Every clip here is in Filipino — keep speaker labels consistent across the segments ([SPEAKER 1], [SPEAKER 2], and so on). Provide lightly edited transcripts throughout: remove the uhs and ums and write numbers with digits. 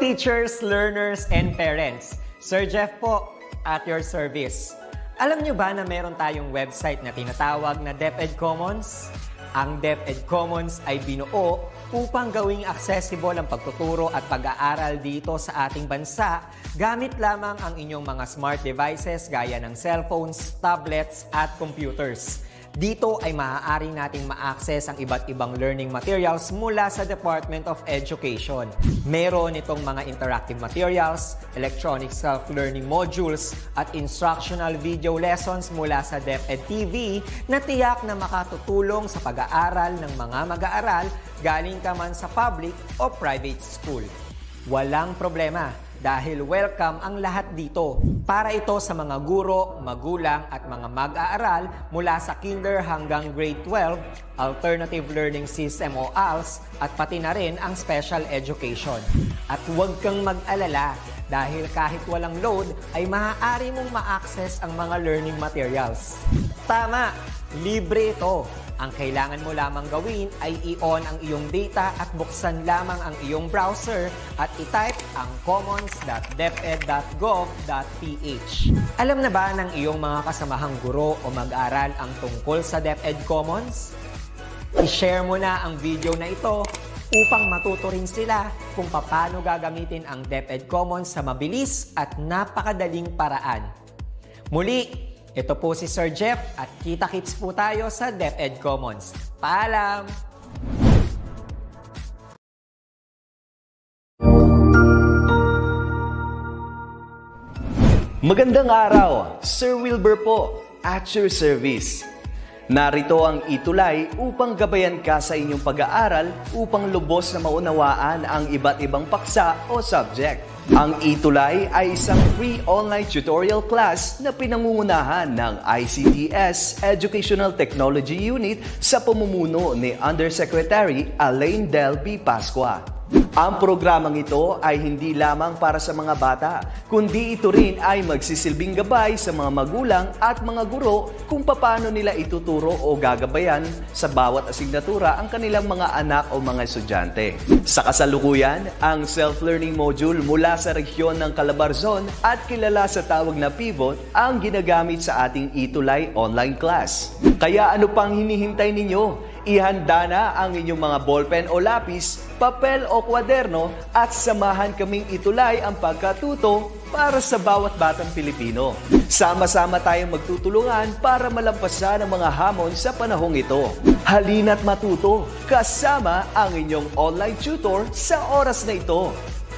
[SPEAKER 1] teachers, learners, and parents. Sir Jeff po, at your service. Alam nyo ba na meron tayong website na tinatawag na DepEd Commons? Ang DepEd Commons ay binuo upang gawing accessible ang pagtuturo at pag-aaral dito sa ating bansa gamit lamang ang inyong mga smart devices gaya ng cellphones, tablets, at computers. Dito ay maaari nating ma-access ang iba't ibang learning materials mula sa Department of Education. Meron itong mga interactive materials, electronic self-learning modules, at instructional video lessons mula sa DepEd TV na tiyak na makatutulong sa pag-aaral ng mga mag-aaral galing ka man sa public o private school. Walang problema dahil welcome ang lahat dito. Para ito sa mga guro, magulang at mga mag-aaral mula sa kinder hanggang grade 12, alternative learning system o ALS, at pati na rin ang special education. At huwag kang mag-alala dahil kahit walang load ay maaari mong ma-access ang mga learning materials. Tama, libre ito. Ang kailangan mo lamang gawin ay i-on ang iyong data at buksan lamang ang iyong browser at i-type ang commons.deped.gov.ph. Alam na ba ng iyong mga kasamahang guro o mag-aral ang tungkol sa DepEd Commons? I-share mo na ang video na ito upang matuto rin sila kung paano gagamitin ang DepEd Commons sa mabilis at napakadaling paraan. Muli, ito po si Sir Jeff at kita-kits po tayo sa DepEd Commons. Paalam!
[SPEAKER 2] Magandang araw! Sir Wilbur po, at your service. Narito ang ETUlay upang gabayan ka sa inyong pag-aaral upang lubos na maunawaan ang iba't ibang paksa o subject. Ang ETUlay ay isang free online tutorial class na pinangungunahan ng ICT's Educational Technology Unit sa pamumuno ni Undersecretary Elaine Del P. Pascua. Ang programang ito ay hindi lamang para sa mga bata, kundi ito rin ay magsisilbing gabay sa mga magulang at mga guro kung paano nila ituturo o gagabayan sa bawat asignatura ang kanilang mga anak o mga estudyante. Sa kasalukuyan, ang self-learning module mula sa rehiyon ng Calabarzon at kilala sa tawag na pivot ang ginagamit sa ating ETUlay online class. Kaya ano pang hinihintay ninyo? Ihanda na ang inyong mga ballpen o lapis, papel o kwaderno at samahan kaming itulay ang pagkatuto para sa bawat batang Pilipino. Sama-sama tayong magtutulungan para malampasan ang mga hamon sa panahong ito. Halina't matuto kasama ang inyong online tutor sa oras na ito.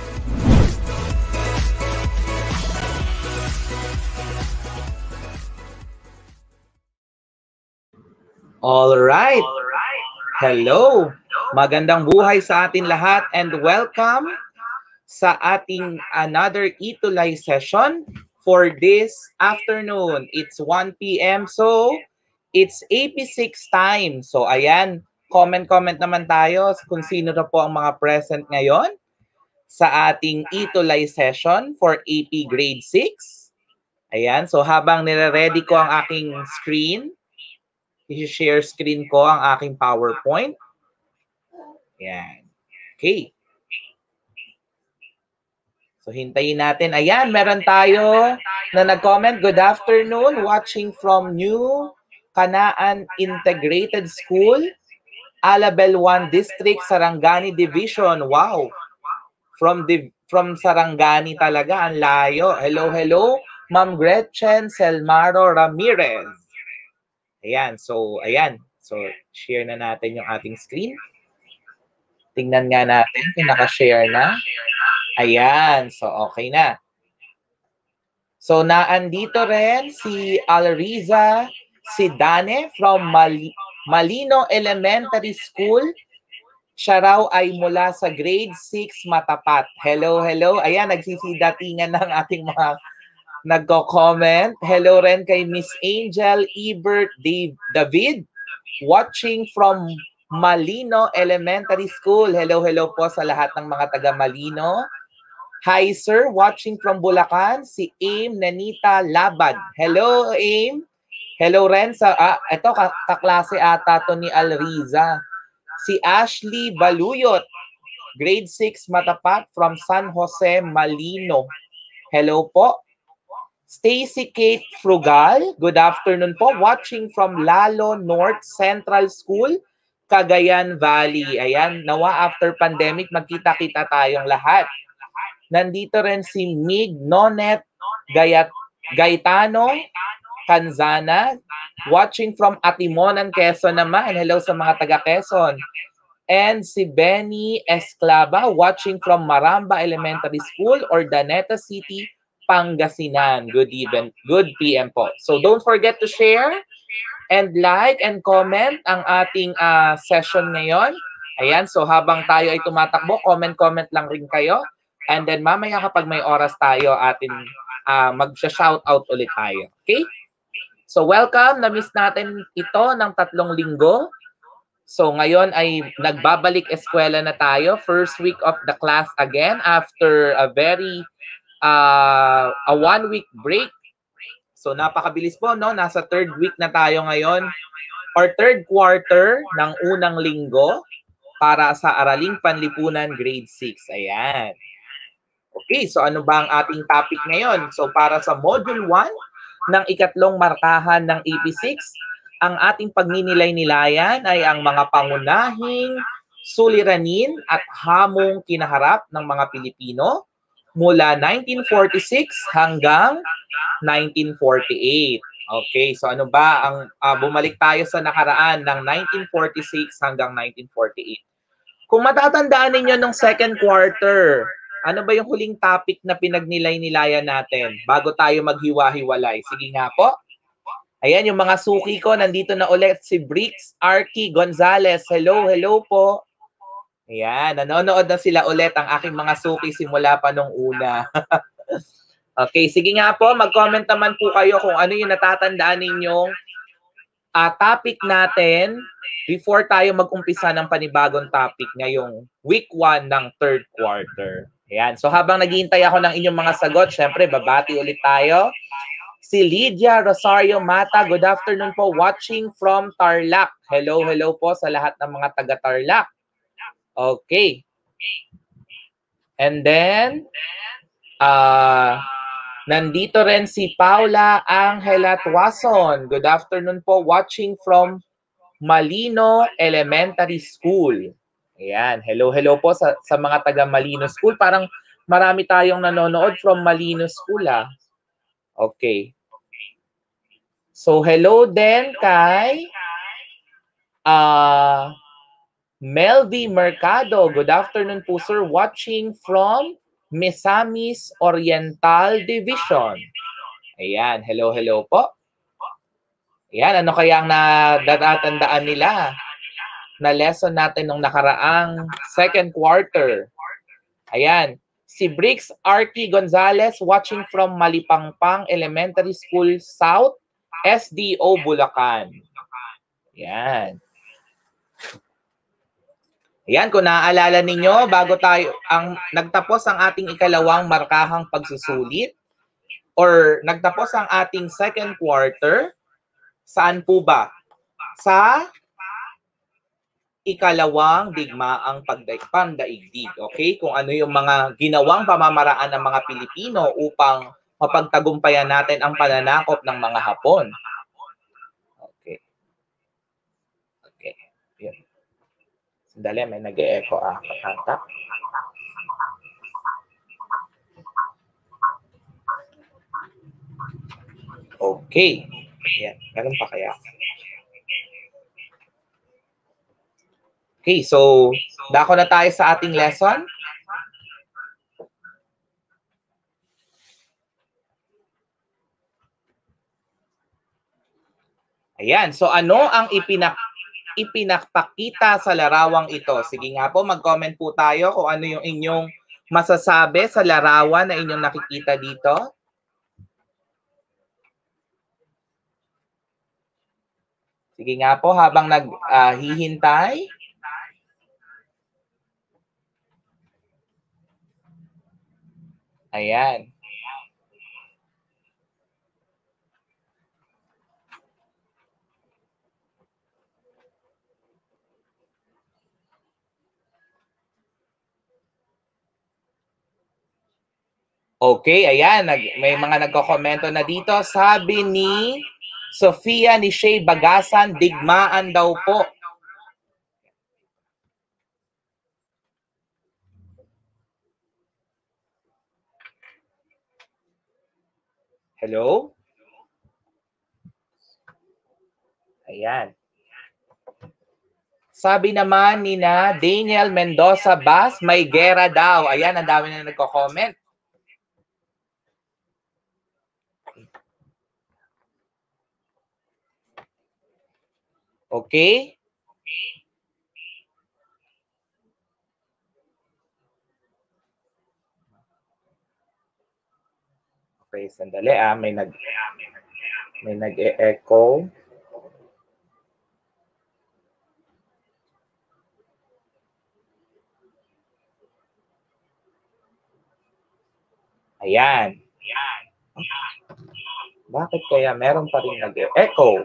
[SPEAKER 3] All right. Hello. Magandang buhay sa atin lahat and welcome sa ating another ETUlay session for this afternoon. It's 1 p.m. so it's AP6 time. So ayan, comment naman tayo kung sino na po ang mga present ngayon sa ating ETUlay session for AP grade 6. Ayan, so habang nire-ready ko ang aking screen, i-share screen ko ang aking PowerPoint. Ayan. Okay. So, hintayin natin. Ayan, meron tayo na nag-comment. Good afternoon. Watching from New Canaan Integrated School, Alabel 1 District, Sarangani Division. Wow. From Sarangani talaga. Ang layo. Hello, hello. Ma'am Gretchen Selmaro Ramirez. Ayan, so share na natin yung ating screen. Tingnan nga natin kung naka-share na. Ayan, so okay na. So naandito rin si Alriza Sidane from Malino Elementary School. Siya raw ay mula sa grade 6 Matapat. Hello, hello. Ayan, nagsisidatingan ng ating mga nagko-comment. Hello rin kay Miss Angel Ebert David, watching from Malino Elementary School. Hello, hello po sa lahat ng mga taga Malino. Hi sir, watching from Bulacan, si Aim Nanita Labad. Hello Aim. Hello rin sa, ito kaklase ata to ni Alriza. Si Ashley Baluyot. Grade 6 Matapat from San Jose, Malino. Hello po. Stacy Kate Frugal, good afternoon po. Watching from Lalo North Central School, Cagayan Valley. Ayan, nawa after pandemic, magkita-kita tayong lahat. Nandito rin si Mig Nonet Gaetano Canzana, watching from Atimonan, Quezon naman. Hello sa mga taga Quezon. And si Benny Esclava, watching from Maramba Elementary School or Daneta City, Pangasinan. Good evening, good PM po. So don't forget to share and like and comment ang ating session ngayon. Ayan, so habang tayo ay tumatakbo, comment lang rin kayo. And then mamaya kapag may oras tayo, atin mag-shoutout ulit tayo. Okay? So welcome, na-miss natin ito ng 3 linggo. So ngayon ay nagbabalik eskwela na tayo. First week of the class again after a very a 1-week break. So napakabilis po, no? Nasa 3rd week na tayo ngayon or 3rd quarter ng unang linggo para sa Araling Panlipunan grade 6. Ayan. Okay, so ano ba ang ating topic ngayon? So para sa module 1 ng ikatlong markahan ng AP6, ang ating pagninilay-nilayan ay ang mga pangunahing suliranin at hamong kinaharap ng mga Pilipino mula 1946 hanggang 1948. Okay, so ano ba ang bumalik tayo sa nakaraan ng 1946 hanggang 1948. Kung matatandaan ninyo nung 2nd quarter, ano ba yung huling topic na pinagnilay-nilayan natin bago tayo maghiwa-hiwalay? Sige nga po. Ayan, yung mga suki ko, nandito na ulit si Brix Arky Gonzalez. Hello, hello po. Ayan, nanonood na sila ulit ang aking mga suki simula pa nung una. Okay, sige nga po, mag-comment naman po kayo kung ano yung natatandaan ninyong topic natin before tayo mag-umpisa ng panibagong topic ngayong week 1 ng 3rd quarter. Ayan, so habang naghihintay ako ng inyong mga sagot, syempre, babati ulit tayo. Si Lydia Rosario Mata, good afternoon po, watching from Tarlac. Hello, hello po sa lahat ng mga taga-Tarlac. Okay. And then, nandito rin si Paula Angela Tuason. Good afternoon po, watching from Malino Elementary School. Ayan, hello, hello po sa mga taga Malino School. Parang marami tayong nanonood from Malino School, Okay. So, hello din kay Melvi Mercado. Good afternoon po, sir. Watching from Misamis Oriental Division. Ayan, hello, hello po. Ayan, ano kaya ang natatandaan nila na lesson natin nung nakaraang 2nd quarter? Ayan, si Brix Arky Gonzalez watching from Malipangpang Elementary School South, SDO Bulacan. Yan. Ayan, kung naaalala ninyo, bago tayo nagtapos ang ating ikalawang markahang pagsusulit or nagtapos ang ating 2nd quarter, saan po ba? Sa ikalawang digmaang pandaigdig. Okay? Kung ano yung mga ginawang pamamaraan ng mga Pilipino upang mapagtagumpayan natin ang pananakop ng mga Hapon. Okay. Okay. Yun. Sandali, may nag-e-echo kata. Okay. Ayan. Meron pa kaya? Okay, so dako na tayo sa ating lesson. Ayan, so ano ang ipinakpakita sa larawang ito? Sige nga po, mag-comment po tayo kung ano yung inyong masasabi sa larawan na inyong nakikita dito. Sige nga po, habang naghihintay. Ayan. Okay, ayan. May mga nagko-komento na dito. Sabi ni Sofia ni Shay Bagasan, digmaan daw po. Hello? Ayan. Sabi naman ni na Daniel Mendoza Bas, may gera daw. Ayan, ang dami na nagko-comment. Okay? Okay, sandali may nag-e-echo. Ayan. Bakit kaya meron pa rin nag-e-echo?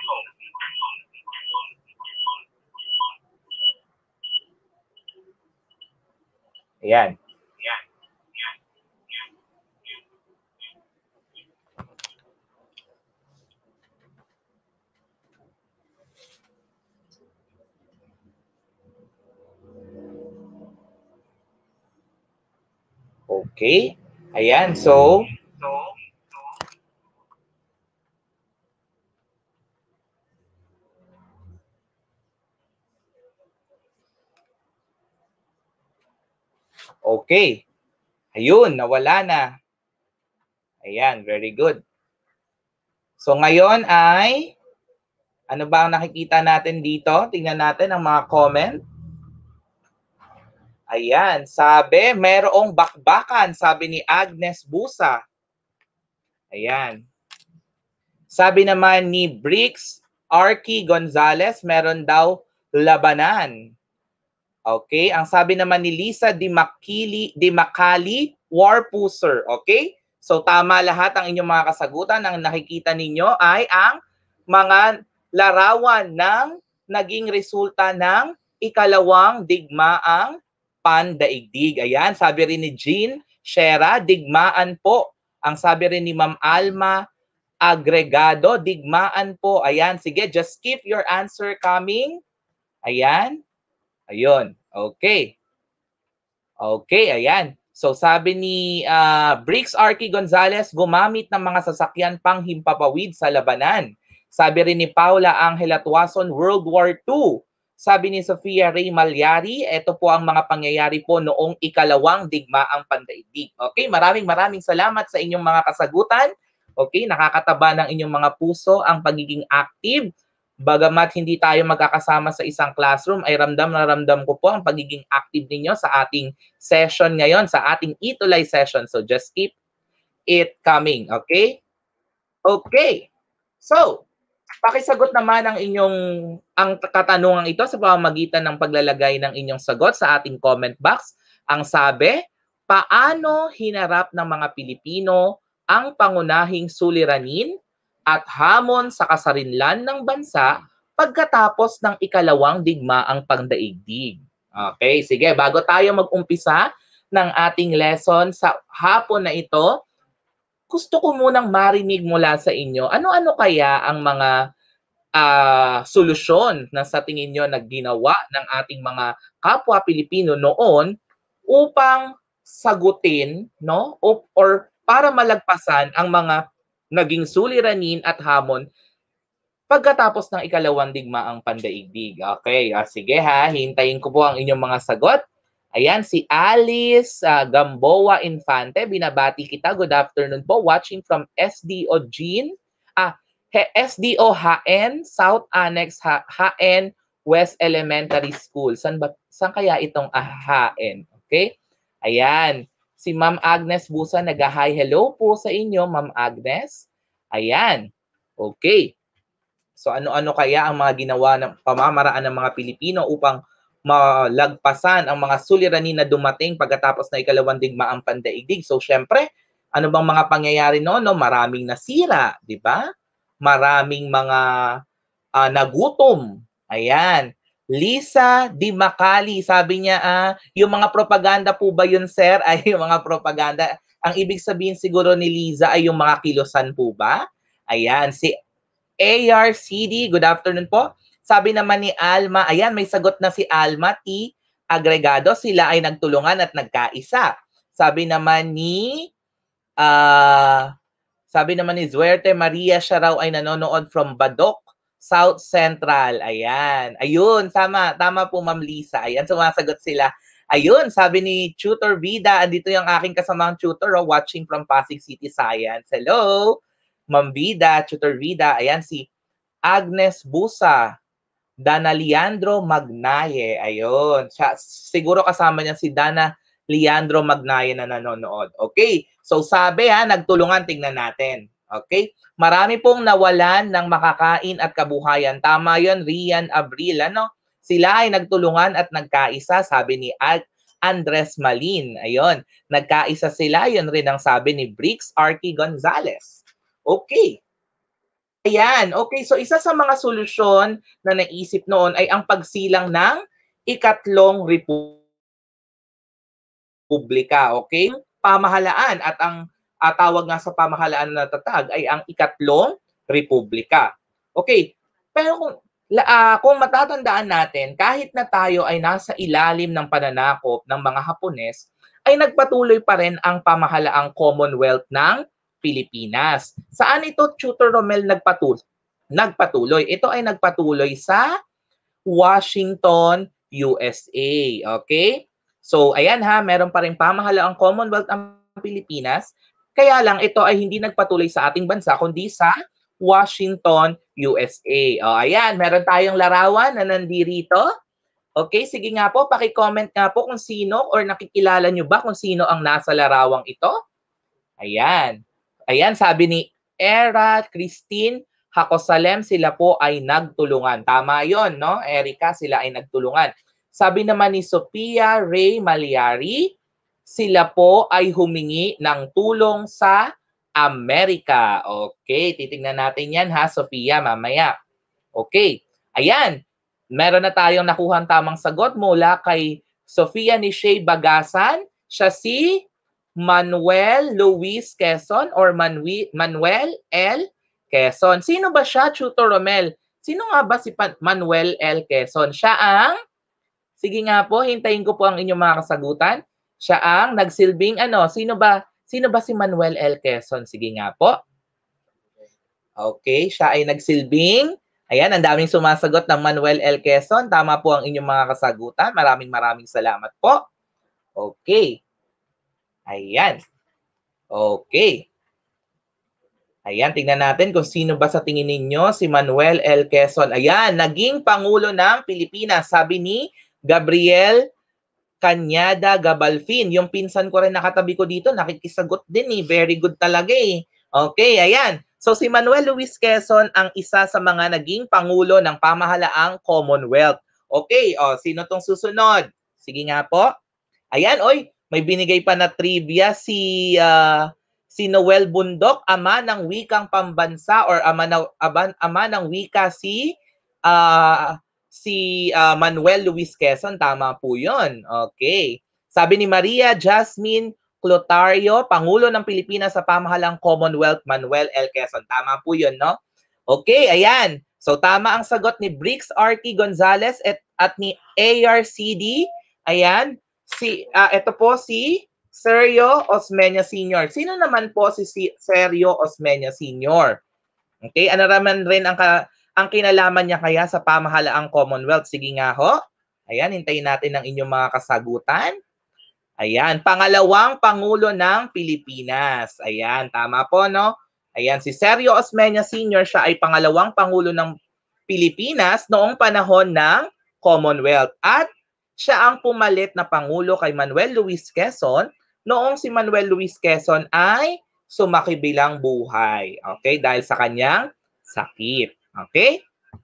[SPEAKER 3] Ayan. Okay. Ayan, so okay. Ayun, nawala na. Ayan, very good. So ngayon ay, ano ba ang nakikita natin dito? Tingnan natin ang mga comment. Ayan, sabi, merong bakbakan, sabi ni Agnes Busa. Ayan. Sabi naman ni Brix Arky Gonzalez, meron daw labanan. Okay, ang sabi naman ni Lisa Di Macali, Warpuser. Okay? So tama lahat ang inyong mga kasagutan. Ang nakikita ninyo ay ang mga larawan ng naging resulta ng ikalawang digmaang pandaigdig. Ayan, sabi rin ni Jean Shera, digmaan po. Ang sabi rin ni Ma'am Alma Agregado, digmaan po. Ayan, sige, just keep your answer coming. Ayan. Ayun. Okay. Okay, ayan. So sabi ni Brix Arky Gonzalez, gumamit ng mga sasakyan pang himpapawid sa labanan. Sabi rin ni Paula Angela Tuason, World War II. Sabi ni Sofia Ray Malyari, ito po ang mga pangyayari po noong ikalawang digmaang pandaigdig. Okay, maraming salamat sa inyong mga kasagutan. Okay, nakakataba ng inyong mga puso ang pagiging active. Bagamat hindi tayo magkakasama sa isang classroom, ay ramdam na ramdam ko po ang pagiging active ninyo sa ating session ngayon, sa ating ETUlay session. So just keep it coming, okay? Okay. So, pakisagot naman ang katanungan ito sa pamamagitan ng paglalagay ng inyong sagot sa ating comment box. Ang sabi, paano hinarap ng mga Pilipino ang pangunahing suliranin at hamon sa kasarinlan ng bansa pagkatapos ng ikalawang digmaang pandaigdig? Okay, sige, bago tayo mag-umpisa ng ating lesson sa hapon na ito, gusto ko munang marinig mula sa inyo, ano-ano kaya ang mga solusyon na sa tingin nyo na ginawa ng ating mga kapwa Pilipino noon upang sagutin, no, or para malagpasan ang mga naging suliranin at hamon pagkatapos ng ikalawang digmaang pandaigdig. Okay, sige ha, hintayin ko po ang inyong mga sagot. Ayan, si Alice Gamboa Infante, binabati kita. Good afternoon po, watching from SDO Jean. SDO HN, South Annex HN, West Elementary School. Saan kaya itong HN? Okay? Ayan. Si Ma'am Agnes Busa nag-hi. Hello po sa inyo, Ma'am Agnes. Ayan. Okay. So ano-ano kaya ang mga ginawa ng pamamaraan ng mga Pilipino upang malagpasan ang mga suliranin na dumating pagkatapos na ikalawang digmaang pandaigdig? So syempre, ano bang mga pangyayari noon? No? Maraming nasira, di ba? Maraming mga nagutom. Ayan. Lisa Di Macali, sabi niya, yung mga propaganda po ba yun, sir? Ay, yung mga propaganda. Ang ibig sabihin siguro ni Liza ay yung mga kilusan po ba? Ayan, si ARCD, good afternoon po. Sabi naman ni Alma, ayan, may sagot na si Alma T. Agregado, sila ay nagtulungan at nagkaisa. Sabi naman ni Zuerte Maria, siya raw ay nanonood from Badok, South Central. Ayan. Ayun, tama po Ma'am Lisa. Ayan, sumasagot sila. Ayun, sabi ni Tutor Vida, andito yung aking kasamang tutor, watching from Pasig City Science. Hello, Ma'am Vida, Tutor Vida. Ayan, si Agnes Busa, Dana Leandro Magnaye. Ayun. Siguro kasama niya si Dana Leandro Magnaye na nanonood. Okay. So sabi nagtulungan, tingnan natin. Okay? Marami pong nawalan ng makakain at kabuhayan. Tama yun, Rian Abril. Sila ay nagtulungan at nagkaisa, sabi ni Andres Malin. Ayun. Nagkaisa sila. Yun rin ang sabi ni Brix Arky Gonzalez. Okay. Ayan. Okay. So isa sa mga solusyon na naisip noon ay ang pagsilang ng ikatlong republika. Okay? Pamahalaan at ang tawag nga sa pamahalaan na natatag ay ang ikatlong republika. Okay. Pero kung matatandaan natin, kahit na tayo ay nasa ilalim ng pananakop ng mga Hapones, ay nagpatuloy pa rin ang pamahalaang Commonwealth ng Pilipinas. Saan ito, Tutor Romel, nagpatuloy? Ito ay nagpatuloy sa Washington, USA. Okay? So, ayan meron pa rin pamahalaang Commonwealth ang Pilipinas. Kaya lang, ito ay hindi nagpatuloy sa ating bansa, kundi sa Washington, USA. Ayan, meron tayong larawan na nandirito. Okay, sige nga po, paki-comment nga po kung sino or nakikilala nyo ba kung sino ang nasa larawang ito. Ayan. Ayan, sabi ni Era Christine Hakosalem, sila po ay nagtulungan. Tama yon, no? Erica, sila ay nagtulungan. Sabi naman ni Sophia Ray Maliari, sila po ay humingi ng tulong sa Amerika. Okay, titingnan natin yan Sophia, mamaya. Okay, ayan. Meron na tayong nakuhang tamang sagot mula kay Sophia ni Shea Bagasan. Siya si Manuel Luis Quezon or Manuel L. Quezon. Sino ba siya, Tutor Romel? Sino nga ba si Manuel L. Quezon? Siya ang, sige nga po, hintayin ko po ang inyong mga kasagutan. Siya ang nagsilbing sino ba si Manuel L. Quezon? Sige nga po. Okay, siya ay nagsilbing. Ayan, ang daming sumasagot ng Manuel L. Quezon. Tama po ang inyong mga kasagutan. Maraming salamat po. Okay. Ayan. Okay. Ayan, tingnan natin kung sino ba sa tingin ninyo si Manuel L. Quezon. Ayan, naging Pangulo ng Pilipinas. Sabi ni Gabriel Cañada Gabalfin. Yung pinsan ko rin nakatabi ko dito, nakikisagot din Very good talaga Okay, ayan. So si Manuel Luis Quezon ang isa sa mga naging Pangulo ng pamahalaang Commonwealth. Okay, sino tong susunod? Sige nga po. Ayan, may binigay pa na trivia si Noel Bundok, ama ng wikang pambansa or ama ng wika si Manuel Luis Quezon. Tama po yun. Okay. Sabi ni Maria Jasmine Clotario, Pangulo ng Pilipinas sa pamahalang Commonwealth, Manuel L. Quezon. Tama po yun, no? Okay, ayan. So tama ang sagot ni Brix Arky Gonzalez at ni ARCD. Ayan. Ito po si Sergio Osmeña Sr. Sino naman po si Sergio Osmeña Sr.? Okay, ano naman rin ang kinalaman niya kaya sa pamahalaang Commonwealth? Sige nga ho. Ayan, hintayin natin ang inyong mga kasagutan. Ayan, pangalawang Pangulo ng Pilipinas. Ayan, tama po, no? Ayan, si Sergio Osmeña Sr., siya ay pangalawang Pangulo ng Pilipinas noong panahon ng Commonwealth. At siya ang pumalit na Pangulo kay Manuel Luis Quezon noong si Manuel Luis Quezon ay sumakibilang buhay. Okay? Dahil sa kanyang sakit. Okay?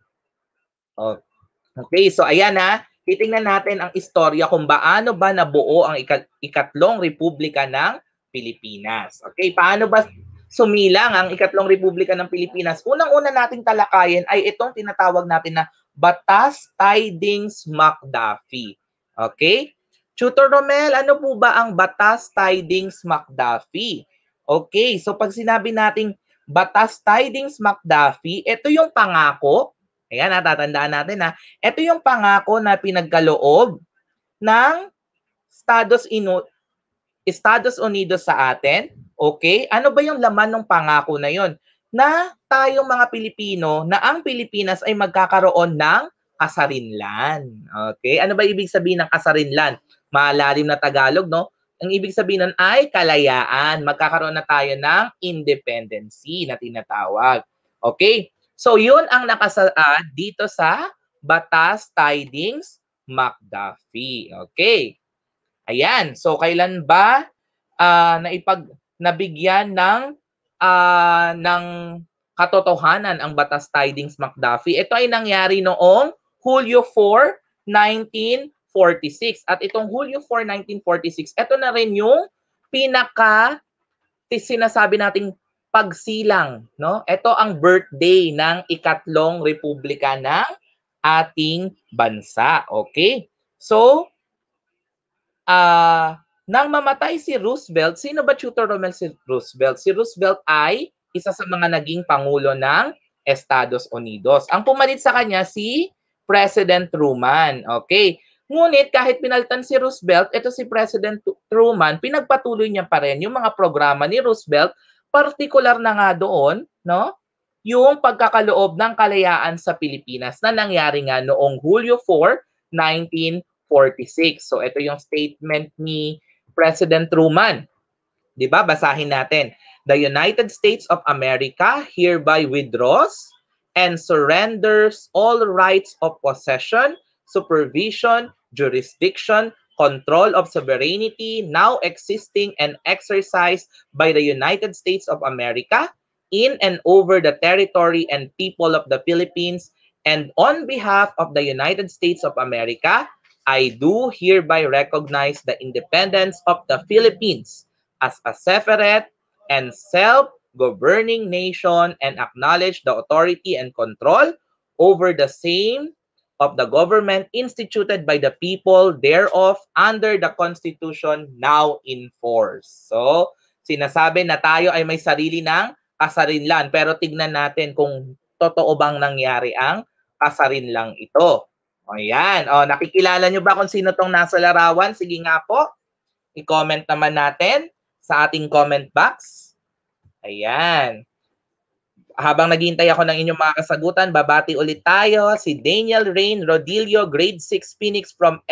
[SPEAKER 3] Okay, so ayan titingnan natin ang istorya kung paano ba nabuo ang ikatlong Republika ng Pilipinas. Okay, paano ba sumilang ang ikatlong Republika ng Pilipinas? Unang-una nating talakayin ay itong tinatawag natin na Batas Tidings McDuffie. Okay? Tutor Romel, ano po ba ang batas, tidings, McDuffie? Okay, so pag sinabi nating batas, tidings, McDuffie, ito yung pangako. Ayan, natatandaan natin ha. Ito yung pangako na pinagkaloob ng Estados Unidos sa atin. Okay? Ano ba yung laman ng pangako na yon? Na tayong mga Pilipino, na ang Pilipinas ay magkakaroon ng kasarinlan. Okay? Ano ba ibig sabihin ng kasarinlan? Malalim na Tagalog, no? Ang ibig sabihin nun ay kalayaan. Magkakaroon na tayo ng independency na tinatawag. Okay? So, yun ang nakasaad dito sa Batas, Tidings, McDuffie. Okay? Ayan. So, kailan ba nabigyan ng katotohanan ang Batas, Tidings, McDuffie? Ito ay nangyari noong Hulyo 4, 1946. At itong Hulyo 4, 1946, ito na rin yung sinasabi nating pagsilang, no? Ito ang birthday ng ikatlong republika ng ating bansa. Okay? So, nang mamatay si Roosevelt, sino ba Tutor Romel si Roosevelt? Si Roosevelt ay isa sa mga naging pangulo ng Estados Unidos. Ang pumalit sa kanya si President Truman. Okay. Ngunit kahit pinalitan si Roosevelt, ito si President Truman, pinagpatuloy niya pa rin yung mga programa ni Roosevelt, partikular na nga doon, no? Yung pagkakaloob ng kalayaan sa Pilipinas na nangyari nga noong Hulyo 4, 1946. So ito yung statement ni President Truman. 'Di ba? Basahin natin. The United States of America hereby withdraws and surrenders all rights of possession, supervision, jurisdiction, control of sovereignty now existing and exercised by the United States of America in and over the territory and people of the Philippines, and on behalf of the United States of America, I do hereby recognize the independence of the Philippines as a separate and self-governing nation and acknowledge the authority and control over the same of the government instituted by the people thereof under the Constitution now in force. So, sinasabi na tayo ay may sarili ng kasarinlan. Pero tignan natin kung totoo bang nangyari ang kasarinlang ito. Ayan. O, nakikilala nyo ba kung sino tong nasa larawan? Sige nga po. I-comment naman natin sa ating comment box. Ayan. Habang naghihintay ako ng inyong mga kasagutan, babati ulit tayo. Si Daniel Rain Rodillo, grade 6 Phoenix from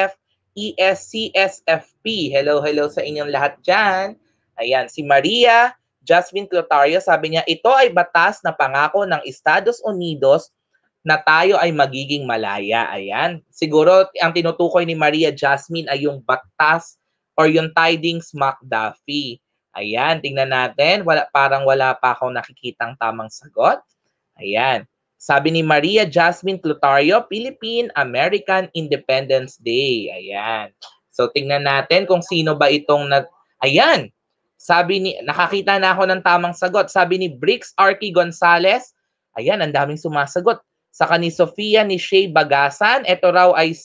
[SPEAKER 3] SFESCSFP. Hello, hello sa inyong lahat dyan. Ayan, si Maria Jasmine Clotario, sabi niya, ito ay batas na pangako ng Estados Unidos na tayo ay magiging malaya. Ayan. Siguro ang tinutukoy ni Maria Jasmine ay yung batas or yung tidings McDuffie. Ayan, tingnan natin. Parang wala pa akong nakikitang tamang sagot. Ayan. Sabi ni Maria Jasmine Clotario, Philippine-American Independence Day. Ayan. So, tingnan natin kung sino ba itong Ayan. Sabi ni, nakakita na ako ng tamang sagot. Sabi ni Brix Arky Gonzalez, ayan, ang daming sumasagot. Saka ni Sofia ni Shay Bagasan, ito raw ay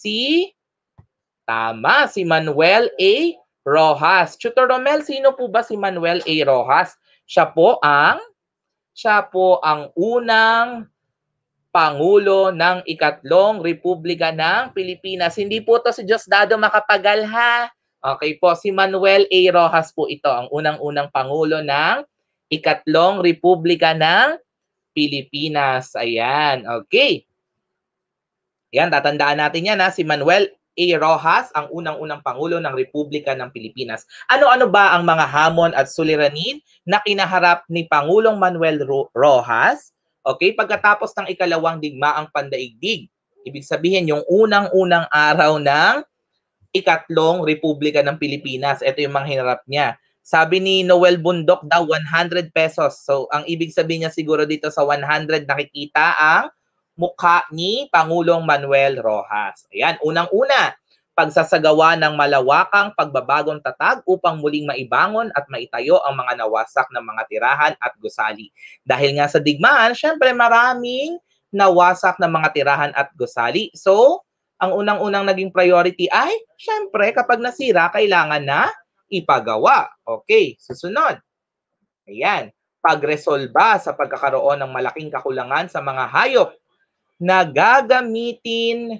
[SPEAKER 3] tama, si Manuel A. Rojas. Tutor Romel, sino po ba si Manuel A. Rojas? Siya po ang unang Pangulo ng ikatlong Republika ng Pilipinas. Hindi po to si Diosdado Macapagal, ha? Okay po, si Manuel A. Rojas po ito, ang unang-unang Pangulo ng ikatlong Republika ng Pilipinas. Ayan, okay. Yan, tatandaan natin yan, ha? Si Manuel A. Rojas, ang unang-unang Pangulo ng Republika ng Pilipinas. Ano-ano ba ang mga hamon at suliranin na kinaharap ni Pangulong Manuel Rojas? Okay, pagkatapos ng ikalawang digmaang pandaigdig, ibig sabihin yung unang-unang araw ng ikatlong Republika ng Pilipinas. Ito yung mga hinarap niya. Sabi ni Noel Bundok daw, 100 pesos. So, ang ibig sabihin niya siguro dito sa 100, nakikita ang mukha ni Pangulong Manuel Rojas. Ayan, unang-una, pagsasagawa ng malawakang pagbabagong tatag upang muling maibangon at maitayo ang mga nawasak na mga tirahan at gusali. Dahil nga sa digmaan, syempre maraming nawasak na mga tirahan at gusali. So, ang unang-unang naging priority ay, syempre, kapag nasira, kailangan na ipagawa. Okay, susunod. Ayan, pagresolba sa pagkakaroon ng malaking kakulangan sa mga hayop na gagamitin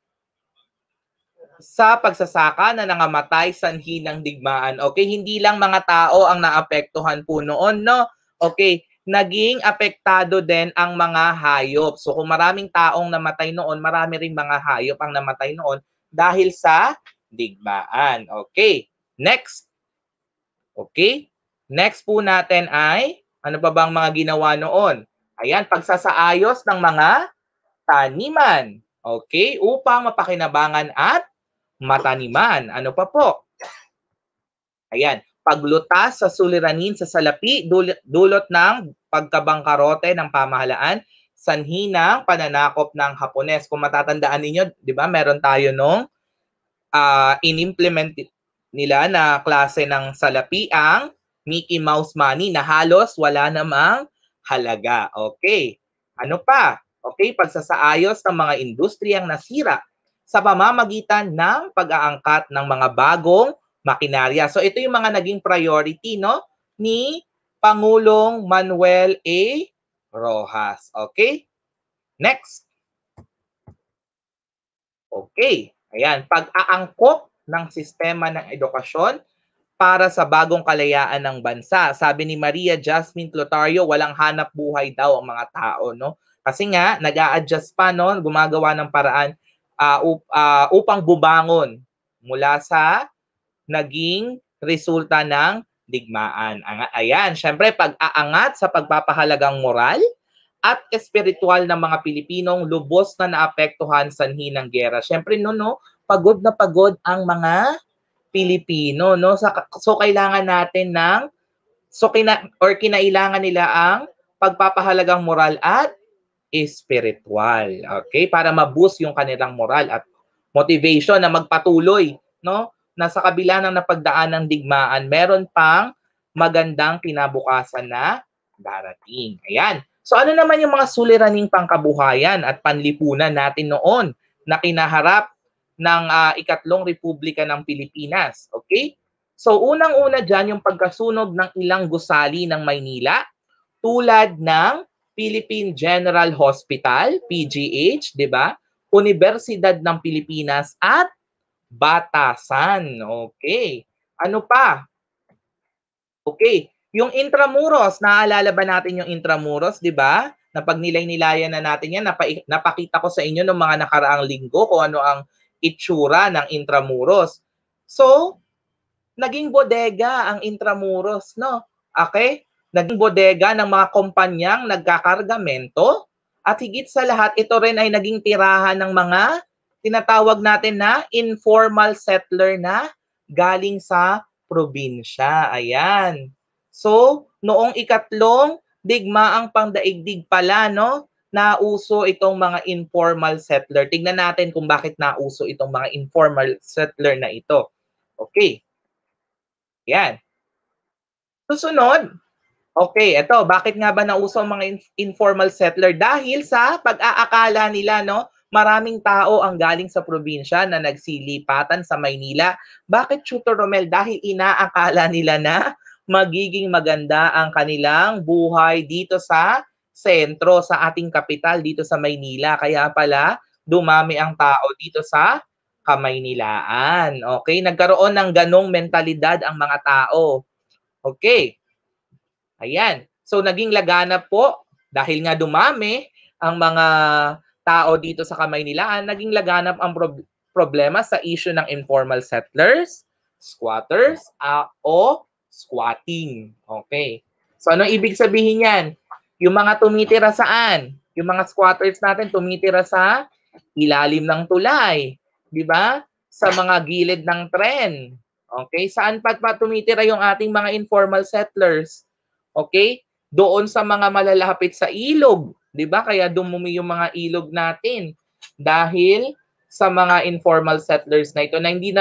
[SPEAKER 3] sa pagsasaka na nangamatay sanhi ng digmaan. Okay, hindi lang mga tao ang naapektuhan po noon, no? Okay, naging apektado din ang mga hayop. So kung maraming taong namatay noon, marami ring mga hayop ang namatay noon dahil sa digmaan. Okay, next. Okay, next po natin ay, ano pa bang mga ginawa noon? Ayan, pagsasaayos ng mga taniman. Okay, upang mapakinabangan at mataniman. Ano pa po? Ayan, paglutas sa suliranin sa salapi, dulot ng pagkabangkarote ng pamahalaan, sanhi ng pananakop ng Hapones. Kung matatandaan ninyo, di ba, meron tayo nung in-implement nila na klase ng salapi ang Mickey Mouse Money na halos wala namang halaga. Okay. Ano pa? Okay, pagsasaayos ng mga industriyang nasira sa pamamagitan ng pag-aangkat ng mga bagong makinarya. So ito yung mga naging priority, no, ni Pangulong Manuel A. Rojas. Okay? Next. Okay. Ayan, pag-aangkop ng sistema ng edukasyon para sa bagong kalayaan ng bansa. Sabi ni Maria Jasmine Clotario, walang hanap buhay daw ang mga tao, no? Kasi nga, nag-a-adjust pa, no? Gumagawa ng paraan upang bubangon mula sa naging resulta ng digmaan. Ayan, syempre pag-aangat sa pagpapahalagang moral at espiritual ng mga Pilipinong lubos na naapektuhan sanhi ng giyera. Syempre no, pagod na pagod ang mga Pilipino, no? So kailangan natin ng kinailangan nila ang pagpapahalagang moral at espiritual. Okay? Para ma-boost yung kanilang moral at motivation na magpatuloy, no? Na sa kabila ng napagdaan ng digmaan, meron pang magandang kinabukasan na darating. Ayan. So ano naman yung mga suliraning pangkabuhayan at panlipunan natin noon na kinaharap ng ikatlong Republika ng Pilipinas? Okay? So unang-una dyan yung pagkasunog ng ilang gusali ng Maynila tulad ng Philippine General Hospital, PGH, di ba? Universidad ng Pilipinas at Batasan. Okay. Ano pa? Okay. Yung Intramuros, naaalala ba natin yung Intramuros, di ba? Na pag nilay-nilayan na natin yan, napakita ko sa inyo ng mga nakaraang linggo kung ano ang itsura ng Intramuros. So, naging bodega ang Intramuros, no? Okay? Naging bodega ng mga kumpanyang nagkakargamento at higit sa lahat, ito rin ay naging tirahan ng mga tinatawag natin na informal settler na galing sa probinsya. Ayan. So, noong ikatlong digmaang pangdaigdig pala, no? Nauso itong mga informal settler. Tingnan natin kung bakit nauso itong mga informal settler na ito. Okay. Yan. Susunod. Okay, ito. Bakit nga ba nauso ang mga informal settler? Dahil sa pag-aakala nila, no? Maraming tao ang galing sa probinsya na nagsilipatan sa Maynila. Bakit, Tutor Romel? Dahil inaakala nila na magiging maganda ang kanilang buhay dito sa sentro, sa ating kapital, dito sa Maynila. Kaya pala, dumami ang tao dito sa Kamaynilaan. Okay? Nagkaroon ng ganong mentalidad ang mga tao. Okay. Ayan. So, naging laganap po, dahil nga dumami ang mga tao dito sa Kamaynilaan, naging laganap ang problema sa issue ng informal settlers, squatters, o squatting. Okay. So, ano ibig sabihin yan? Yung mga tumitira saan? Yung mga squatters natin tumitira sa ilalim ng tulay. Di ba? Sa mga gilid ng tren. Okay? Saan pa tumitira yung ating mga informal settlers? Okay? Doon sa mga malalapit sa ilog. Di ba? Kaya dumumi yung mga ilog natin. Dahil sa mga informal settlers na ito na hindi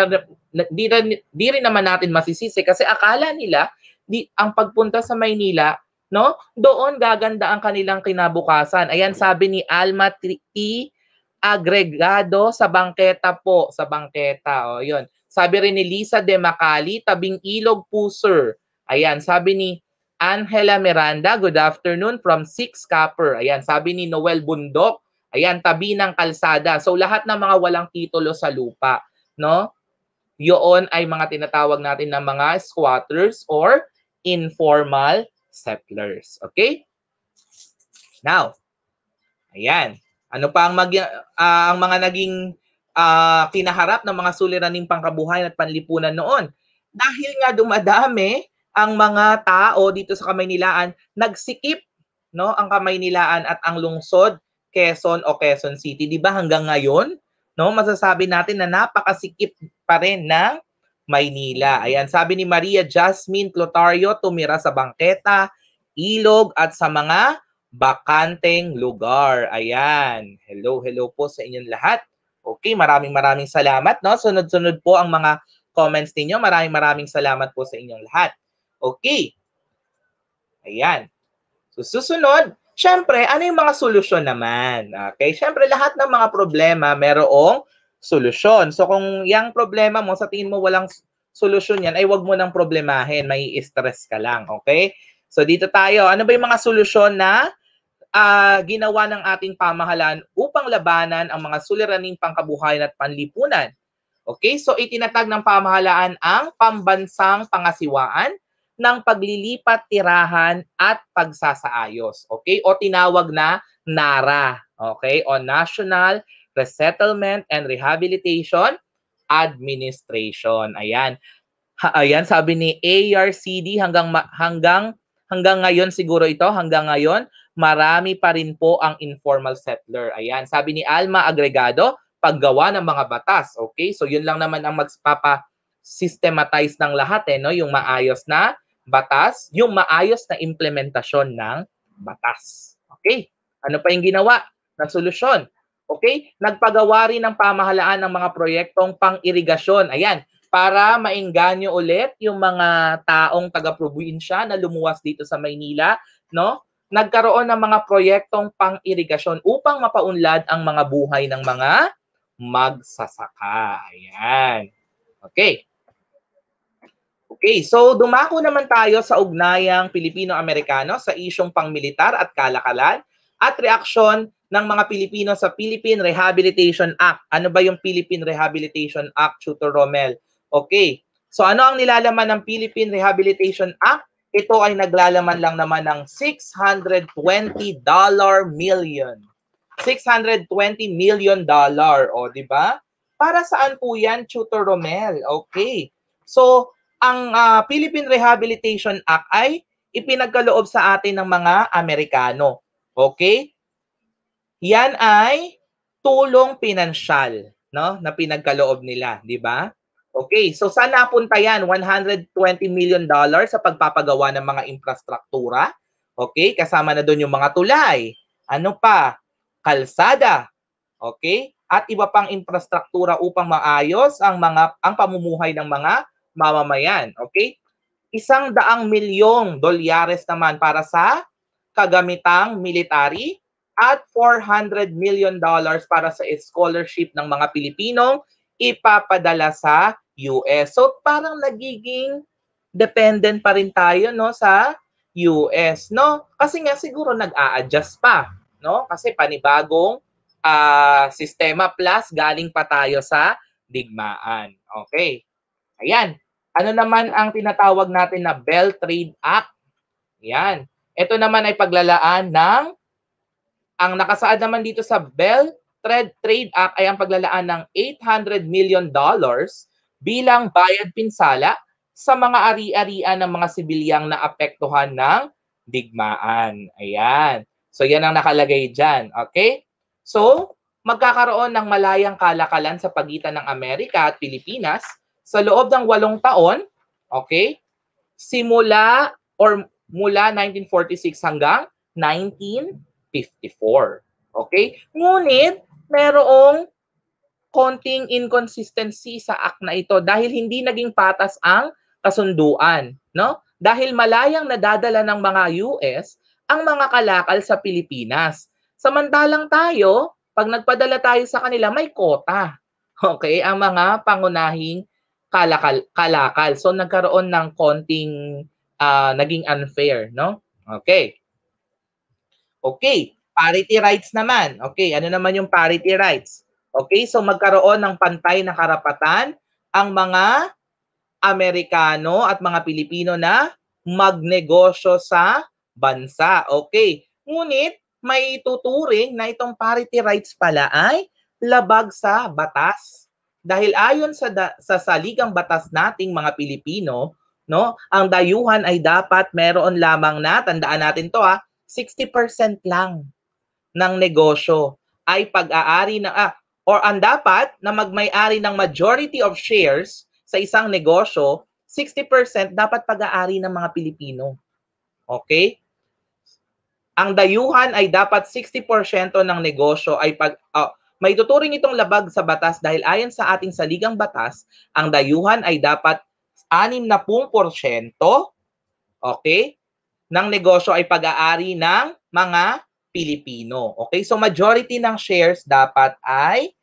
[SPEAKER 3] rin naman natin masisisi kasi akala nila ang pagpunta sa Maynila, no? Doon gaganda ang kanilang kinabukasan. Ayan, sabi ni Alma T. agregado sa bangketa po. Sa bangketa. O, yun. Sabi rin ni Lisa De Macali, tabing ilog po, sir. Ayan, sabi ni Angela Miranda, good afternoon from Six Copper. Ayan, sabi ni Noel Bundok, ayan, tabi ng kalsada. So, lahat ng mga walang titulo sa lupa, no? Yun ay mga tinatawag natin na mga squatters or informal settlers. Okay? Now, ayan. Ano pa ang, ang mga naging kinaharap ng mga suliraning pangkabuhayan at panlipunan noon? Dahil nga dumadami ang mga tao dito sa Kamaynilaan, nagsikip, no, ang Kamaynilaan at ang lungsod Quezon o Quezon City. Di ba hanggang ngayon, no, masasabi natin na napakasikip pa rin ng Maynila. Ayan, sabi ni Maria Jasmine Clotario, tumira sa bangketa, ilog at sa mga bakanteng lugar. Ayan. Hello po sa inyong lahat. Okay, maraming salamat, no? Sunod-sunod po ang mga comments ninyo. Maraming salamat po sa inyong lahat. Okay. Ayan. So, susunod, syempre, ano yung mga solusyon naman? Okay? Syempre, lahat ng mga problema, merong solusyon. So, kung yung problema mo, sa tingin mo walang solusyon yan, ay wag mo nang problemahin. May stress ka lang. Okay? So, dito tayo. Ano ba yung mga solusyon na ginawa ng ating pamahalaan upang labanan ang mga suliraning pangkabuhayan at panlipunan? Okay? So, itinatag ng pamahalaan ang pambansang pangasiwaan ng paglilipat, tirahan at pagsasaayos. Okay? O tinawag na NARA. Okay? O National Resettlement and Rehabilitation Administration. Ayan. Ayan, sabi ni ARCD hanggang ngayon siguro ito, hanggang ngayon, marami pa rin po ang informal settler. Ayan, sabi ni Alma Agregado, paggawa ng mga batas. Okay? So yun lang naman ang magpapa-systematize ng lahat, no? Yung maayos na batas, yung maayos na implementasyon ng batas. Okay? Ano pa yung ginawa na solusyon? Okay? Nagpagawa rin ng pamahalaan ng mga proyektong pang-irigasyon. Ayan, para maengganyo ulit yung mga taong taga-probinsya na lumuwas dito sa Maynila, no? Nagkaroon ng mga proyektong pang-irigasyon upang mapaunlad ang mga buhay ng mga magsasaka. Ayan. Okay. Okay, so dumako naman tayo sa ugnayang Pilipino-Amerikano sa isyong pangmilitar at kalakalan at reaksyon ng mga Pilipino sa Philippine Rehabilitation Act. Ano ba yung Philippine Rehabilitation Act, Tutor Romel? Okay, so ano ang nilalaman ng Philippine Rehabilitation Act? Ito ay naglalaman lang naman ng $620 million. $620 million. O, di ba? Para saan po yan, Tutor Romel? Okay. So, ang Philippine Rehabilitation Act ay ipinagkaloob sa atin ng mga Amerikano. Okay? Yan ay tulong pinansyal, no, na pinagkaloob nila, di ba? Okay, so saan napunta yan? $120 million sa pagpapagawa ng mga infrastruktura. Okay, kasama na doon yung mga tulay. Ano pa? Kalsada. Okay? At iba pang infrastruktura upang maayos ang pamumuhay ng mga mamamayan. Okay? $100 milyong naman para sa kagamitang military at $400 million para sa scholarship ng mga Pilipinong ipapadala sa US. So parang nagiging dependent pa rin tayo, no, sa US, no? Kasi nga siguro nag-a-adjust pa, no? Kasi panibagong sistema plus galing pa tayo sa digmaan. Okay. Ayan. Ano naman ang tinatawag natin na Bell Trade Act? Ayan. Ito naman ay paglalaan ng ang nakasaad naman dito sa Bell Trade Act ay ang paglalaan ng $800 million bilang bayad pinsala sa mga ari-arian ng mga sibilyang naapektuhan ng digmaan. Ayan. So, yan ang nakalagay dyan. Okay? So, magkakaroon ng malayang kalakalan sa pagitan ng Amerika at Pilipinas sa loob ng 8 taon. Okay? Mula 1946 hanggang 1954. Okay? Ngunit, merong konting inconsistency sa act na ito dahil hindi naging patas ang kasunduan, no? Dahil malayang nadadala ng mga US ang mga kalakal sa Pilipinas. Samantalang tayo, pag nagpadala tayo sa kanila, may quota. Okay? Ang mga pangunahing kalakal. So, nagkaroon ng konting naging unfair, no? Okay. Okay. Parity rights naman. Okay, ano naman yung parity rights? Okay, so magkaroon ng pantay na karapatan ang mga Amerikano at mga Pilipino na magnegosyo sa bansa. Okay. Ngunit may tuturing na itong parity rights pala ay labag sa batas. Dahil ayon sa saligang batas nating mga Pilipino, no, ang dayuhan ay dapat meron lamang na, tandaan natin to 60% lang ng negosyo ay pag-aari na or ang dapat na magmay-ari ng majority of shares sa isang negosyo, 60% dapat pag-aari ng mga Pilipino. Okay? Ang dayuhan ay dapat 60% ng negosyo ay may tuturing itong labag sa batas dahil ayon sa ating saligang batas, ang dayuhan ay dapat 60%, okay, ng negosyo ay pag-aari ng mga Pilipino. Okay? So majority ng shares dapat ay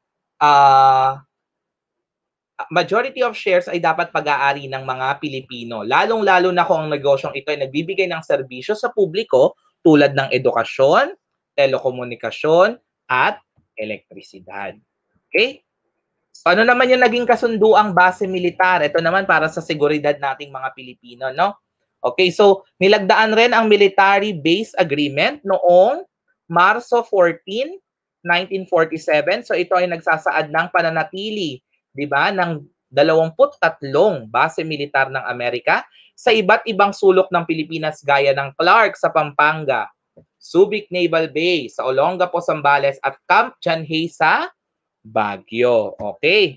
[SPEAKER 3] majority of shares ay dapat pag-aari ng mga Pilipino. Lalong-lalo na kung ang negosyong ito ay nagbibigay ng serbisyo sa publiko tulad ng edukasyon, telekomunikasyon, at elektrisidad. Okay? So, ano naman yung naging kasunduang base militar? Ito naman para sa seguridad nating mga Pilipino, no? Okay, so nilagdaan rin ang Military Base Agreement noong Marso 14, 1947. So ito ay nagsasaad ng pananatili, 'di ba, ng 23 base militar ng Amerika sa iba't ibang sulok ng Pilipinas gaya ng Clark sa Pampanga, Subic Naval Base sa Olongapo, Zambales at Camp Janhay sa Baguio. Okay.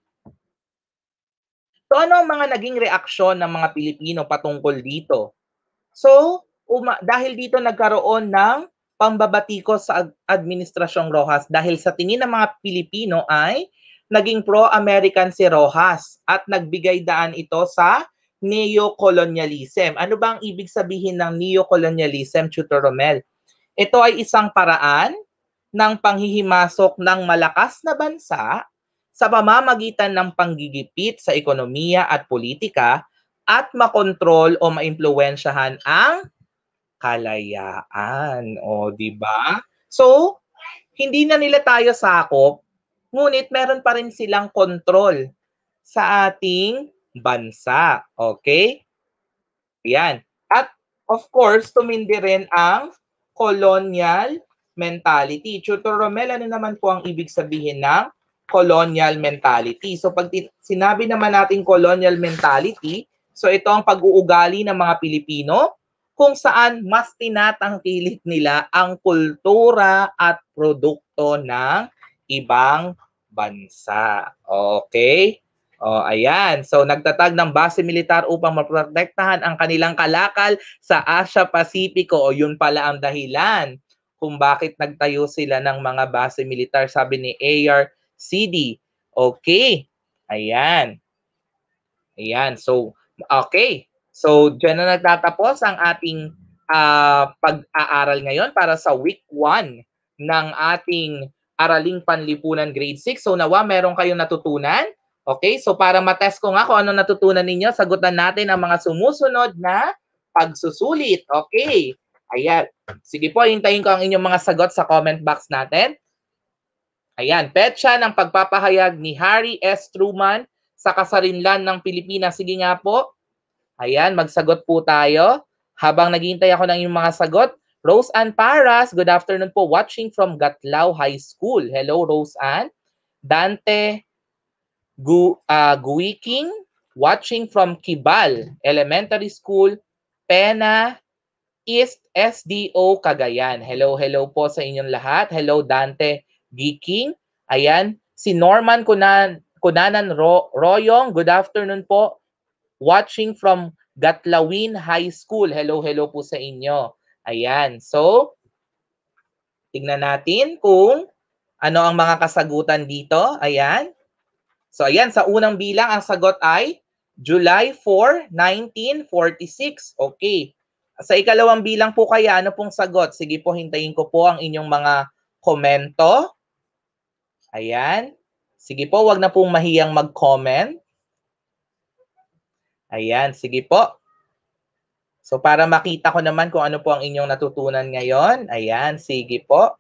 [SPEAKER 3] So ano ang mga naging reaksyon ng mga Pilipino patungkol dito? So, dahil dito nagkaroon ng pambabatikos sa Administrasyong Rojas dahil sa tingin ng mga Pilipino ay naging pro-American si Rojas at nagbigay daan ito sa neo-colonialism. Ano ba ang ibig sabihin ng neo-colonialism, Tutor Romel? Ito ay isang paraan ng panghihimasok ng malakas na bansa sa pamamagitan ng panggigipit sa ekonomiya at politika at makontrol o maimpluwensyahan ang kalayaan. O, di ba? So, hindi na nila tayo sakop, ngunit meron pa rin silang kontrol sa ating bansa. Okay? Yan. At, of course, tumindi rin ang colonial mentality. Tutor Romel, ano naman po ang ibig sabihin ng colonial mentality? So pag sinabi naman natin colonial mentality, so ito ang pag-uugali ng mga Pilipino kung saan mas tinatangkilik nila ang kultura at produkto ng ibang bansa. Okay? O, ayan. So, nagtatag ng base militar upang maprotektahan ang kanilang kalakal sa Asia-Pasipiko. O, yun pala ang dahilan kung bakit nagtayo sila ng mga base militar, sabi ni ARCD. Okay. Ayan. Ayan. So, okay. So, dyan na nagtatapos ang ating pag-aaral ngayon para sa Week 1 ng ating Araling Panlipunan Grade 6. So, nawa meron kayong natutunan. Okay? So, para matest ko nga kung ano natutunan ninyo, sagutan natin ang mga sumusunod na pagsusulit. Okay. Ayan. Sige po, hintayin ko ang inyong mga sagot sa comment box natin. Ayan. Petsa ng pagpapahayag ni Harry S. Truman sa kasarinlan ng Pilipinas. Sige nga po. Ayan, magsagot po tayo. Habang naghihintay ako ng inyong mga sagot, Rose Ann Paras, good afternoon po, watching from Gatlao High School. Hello, Rose Ann. Dante Guiking, watching from Kibal Elementary School, Pena East SDO Cagayan. Hello, hello po sa inyong lahat. Hello, Dante Geeking. Ayan, si Norman Kunanan Royong, good afternoon po. Watching from Gatlawin High School. Hello, hello po sa inyo. Ayan, so, tignan natin kung ano ang mga kasagutan dito. Ayan. So, ayan, sa unang bilang, ang sagot ay July 4, 1946. Okay. Sa ikalawang bilang po kaya, ano pong sagot? Sige po, hintayin ko po ang inyong mga komento. Ayan. Sige po, wag na pong mahiyang mag-comment. Ayan, sige po. So para makita ko naman kung ano po ang inyong natutunan ngayon. Ayan, sige po.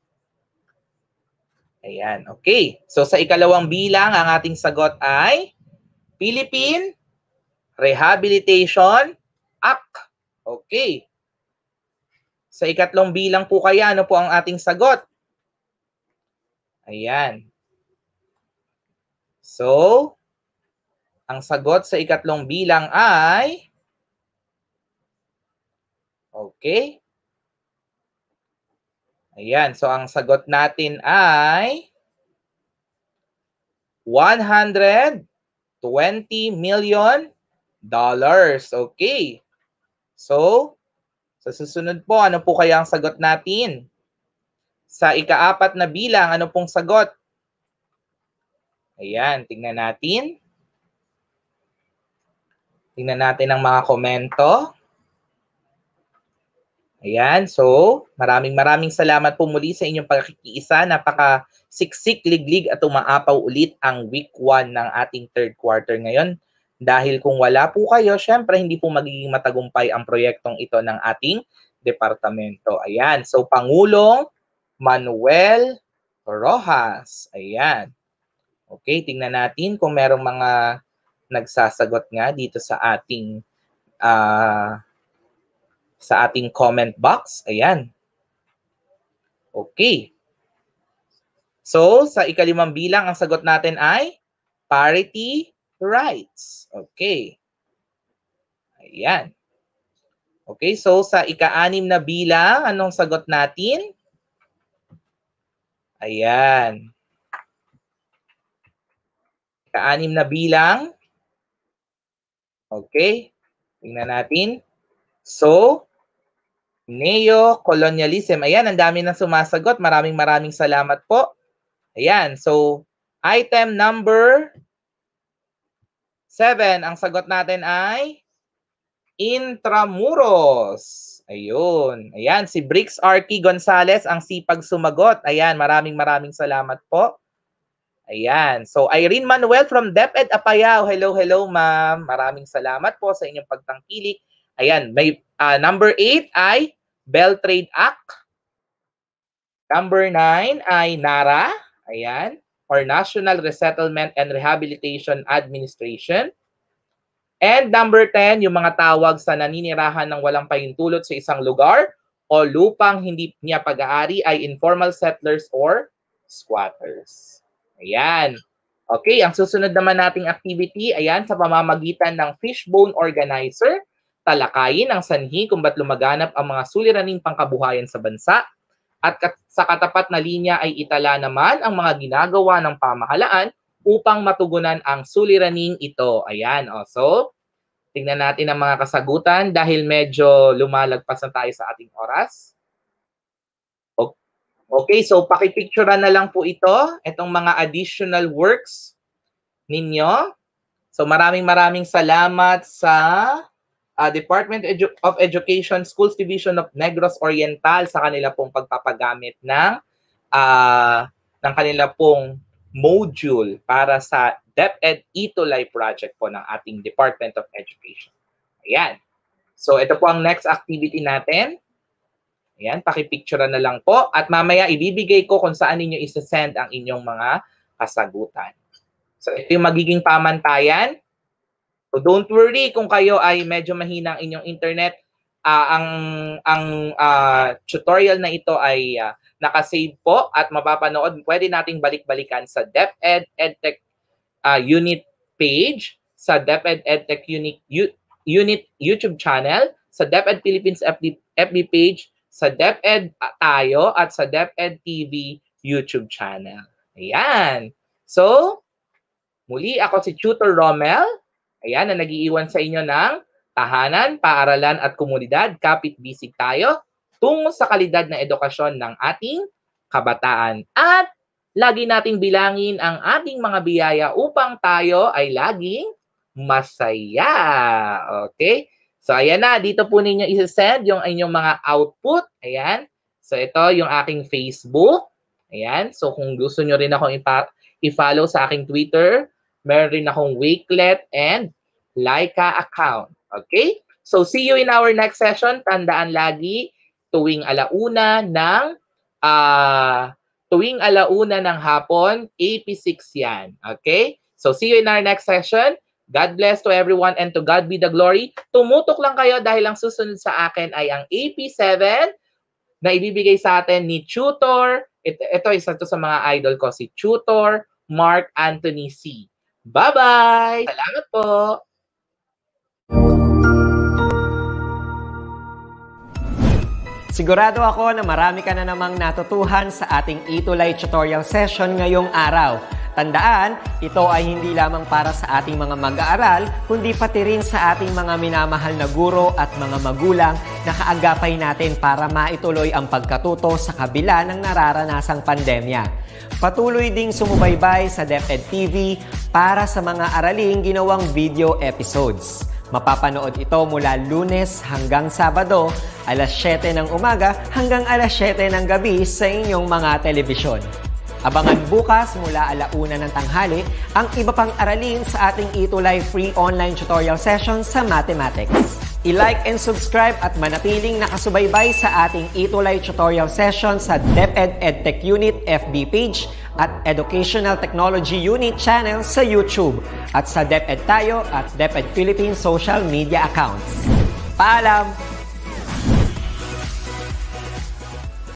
[SPEAKER 3] Ayan, okay. So sa ikalawang bilang, ang ating sagot ay Philippine Rehabilitation Act. Okay. Sa ikatlong bilang po kaya, ano po ang ating sagot? Ayan. So, ang sagot sa ikatlong bilang ay okay. Ayan, so ang sagot natin ay $120 million. Okay. So, sa susunod po, ano po kaya ang sagot natin? Sa ikaapat na bilang, ano pong sagot? Ayan, tingnan natin. Tingnan natin ang mga komento. Ayan, so maraming salamat po muli sa inyong pagkikiisa. Napaka-siksik, liglig at umaapaw ulit ang week 1 ng ating third quarter ngayon. Dahil kung wala po kayo, syempre hindi po magiging matagumpay ang proyektong ito ng ating departamento. Ayan, so Pangulong Manuel Rojas. Ayan. Okay, tingnan natin kung merong mga nagsasagot nga dito sa ating comment box. Ayan. Okay. So, sa ikalimang bilang, ang sagot natin ay parity rights. Okay. Ayan. Okay, so sa ika-anim na bilang, anong sagot natin? Ayan. Ika-anim na bilang. Okay. Tingnan natin. So, neo-colonialism. Ayan, ang dami nang sumasagot. Maraming salamat po. Ayan, so item number 7, ang sagot natin ay Intramuros. Ayun. Ayan, si Brix Arky Gonzales ang sipag sumagot. Ayan, maraming salamat po. Ayan. So, Irene Manuel from DepEd Apayao. Hello, ma'am. Maraming salamat po sa inyong pagtangkilik. Ayan, may number 8 ay Bell Trade Act. Number 9 ay NARA. Ayan. Or National Resettlement and Rehabilitation Administration. And number 10, yung mga tawag sa naninirahan ng walang pahintulot sa isang lugar o lupang hindi niya pag-aari ay informal settlers or squatters. Ayan. Okay, ang susunod naman nating activity, ayan, sa pamamagitan ng fishbone organizer, talakayin ang sanhi kung ba't lumaganap ang mga suliraning pangkabuhayan sa bansa at sa katapat na linya ay itala naman ang mga ginagawa ng pamahalaan upang matugunan ang suliraning ito. Ayan, so tingnan natin ang mga kasagutan dahil medyo lumalagpas na tayo sa ating oras. Okay, so pakipicturean na lang po itong mga additional works ninyo. So maraming salamat sa Department of Education Schools Division of Negros Oriental sa kanila pong pagpapagamit ng kanila pong module para sa DepEd ETUlay project po ng ating Department of Education. Ayan. So ito po ang next activity natin. Ayan, pakipicture na lang po. At mamaya ibibigay ko kung saan ninyo isasend ang inyong mga kasagutan. So ito yung magiging pamantayan. So don't worry kung kayo ay medyo mahina ang inyong internet. Ang tutorial na ito ay nakasave po at mapapanood. Pwede nating balik-balikan sa DepEd Edtech Unit page, sa DepEd Edtech Unit YouTube channel, sa DepEd Philippines FB page, sa DepEd Tayo at sa DepEd TV YouTube channel. Ayan. So, muli ako si Tutor Romel. Ayan, na nag-iiwan sa inyo ng tahanan, paaralan at komunidad. Kapit-bisig tayo tungo sa kalidad na edukasyon ng ating kabataan. At lagi nating bilangin ang ating mga biyaya upang tayo ay laging masaya. Okay? So, ayan na. Dito po ninyo isa-send yung inyong mga output. Ayan. So ito yung aking Facebook. Ayan. So kung gusto nyo rin akong i-follow sa aking Twitter, meron rin akong Wakelet and Laika account. Okay? So see you in our next session. Tandaan lagi, tuwing alauna ng hapon, AP6 yan. Okay? So see you in our next session. God bless to everyone and to God be the glory. Tumutok lang kayo dahil ang susunod sa akin ay ang AP7 na ibibigay sa atin ni Tutor. Ito isa to sa mga idol ko, si Tutor Mark Anthony C. Bye-bye! Salamat po!
[SPEAKER 1] Sigurado ako na marami ka na namang natutuhan sa ating ETUlay tutorial session ngayong araw. Tandaan, ito ay hindi lamang para sa ating mga mag-aaral, kundi pati rin sa ating mga minamahal na guro at mga magulang na kaagapay natin para maituloy ang pagkatuto sa kabila ng nararanasang pandemya. Patuloy ding sumubaybay sa DepEd TV para sa mga araling ginawang video episodes. Mapapanood ito mula Lunes hanggang Sabado, alas 7 ng umaga hanggang alas 7 ng gabi sa inyong mga telebisyon. Abangan bukas mula 1:00 ng tanghali ang iba pang aralin sa ating ETUlay free online tutorial session sa mathematics. I-like and subscribe at manatiling nakasubaybay sa ating ETUlay tutorial session sa DepEd Edtech Unit FB page at Educational Technology Unit channel sa YouTube at sa DepEd Tayo at DepEd Philippines social media accounts. Paalam!